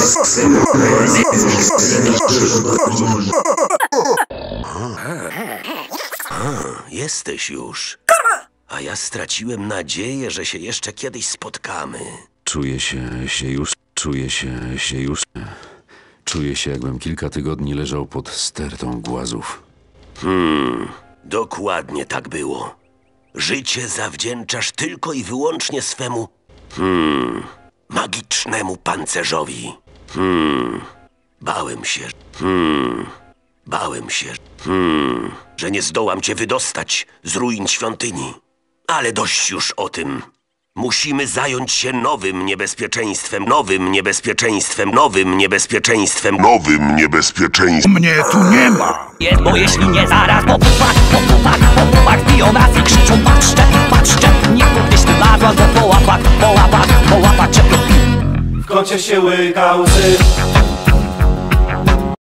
Jesteś już. A ja straciłem nadzieję, że się jeszcze kiedyś spotkamy. Czuję się, jakbym kilka tygodni leżał pod stertą głazów. Dokładnie tak było. Życie zawdzięczasz tylko i wyłącznie swemu... magicznemu pancerzowi. Bałem się, że nie zdołam cię wydostać z ruin świątyni. Ale dość już o tym. Musimy zająć się nowym niebezpieczeństwem. Mnie tu nie ma! Jest, bo jeśli nie zaraz po pupach biją nas i krzyczą patrzcie, nie gdzieś ty wlazła, że po łapach cię. W kącie się łyka łzy.